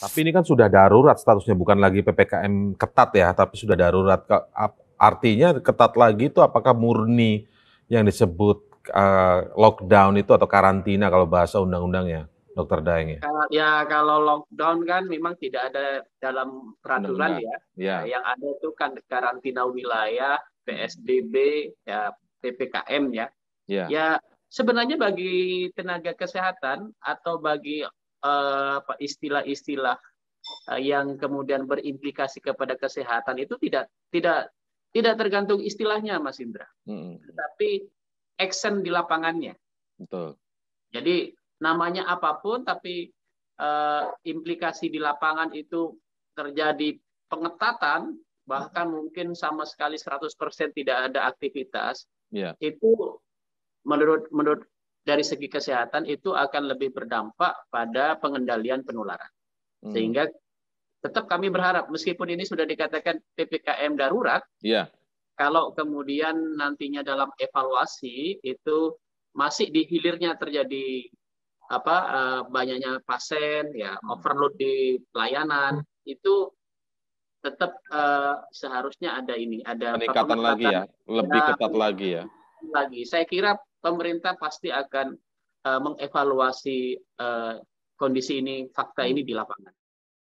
Tapi ini kan sudah darurat statusnya, bukan lagi PPKM ketat ya, tapi sudah darurat. Artinya ketat lagi itu apakah murni yang disebut lockdown itu atau karantina kalau bahasa undang-undangnya, Dokter Daeng ya? Kalau lockdown kan memang tidak ada dalam peraturan Undang-undang. ya. Ya, Yang ada itu kan karantina wilayah, PSBB, ya PPKM ya. ya. Ya sebenarnya bagi tenaga kesehatan atau bagi istilah-istilah yang kemudian berimplikasi kepada kesehatan itu tidak tergantung istilahnya, Mas Indra. Tetapi action di lapangannya. Betul. Jadi namanya apapun, tapi implikasi di lapangan itu terjadi pengetatan, bahkan mungkin sama sekali 100% tidak ada aktivitas, itu menurut dari segi kesehatan itu akan lebih berdampak pada pengendalian penularan. Sehingga tetap kami berharap, meskipun ini sudah dikatakan PPKM darurat, kalau kemudian nantinya dalam evaluasi itu masih di hilirnya terjadi banyaknya pasien, ya overload di pelayanan, itu tetap seharusnya ada Peningkatan lagi ya, lebih ketat lagi ya. Saya kira pemerintah pasti akan mengevaluasi kondisi ini, fakta ini di lapangan.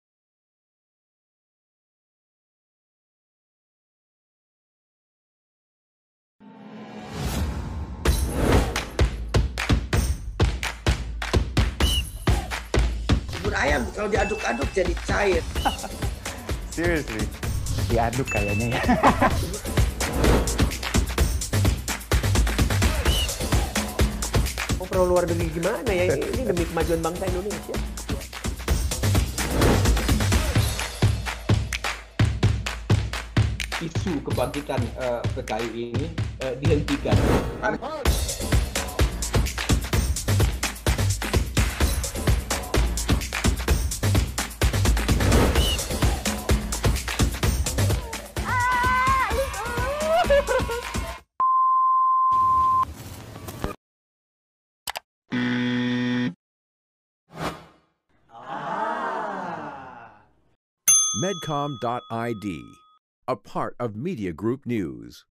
Bubur ayam kalau diaduk-aduk jadi cair. Seriously, diaduk kayaknya ya. Perlu luar negeri gimana ya? Ini demi kemajuan bangsa Indonesia. Isu kebangkitan PKI ini dihentikan. Medcom.id, a part of Media Group News.